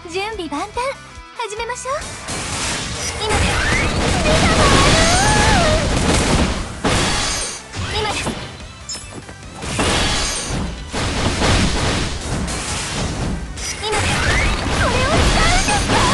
準備万端、始めましょう。今です。今です。今です。これを使うんですか？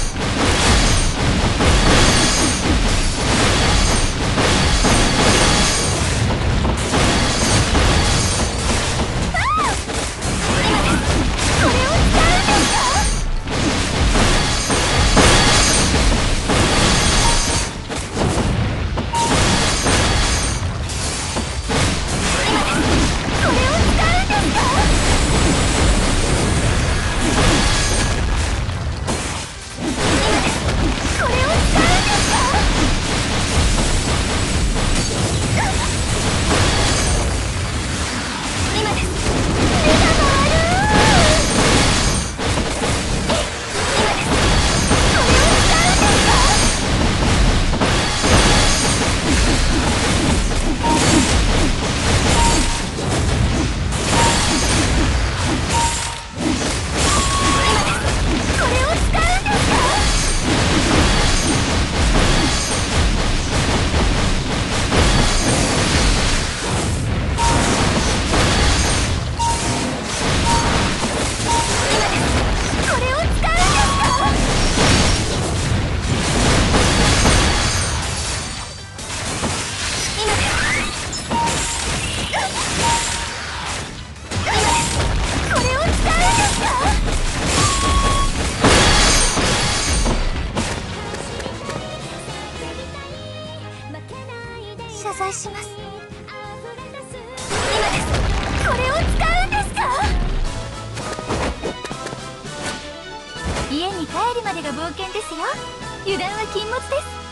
謝罪します。今です。これを使うんですか？家に帰るまでが冒険ですよ。油断は禁物です。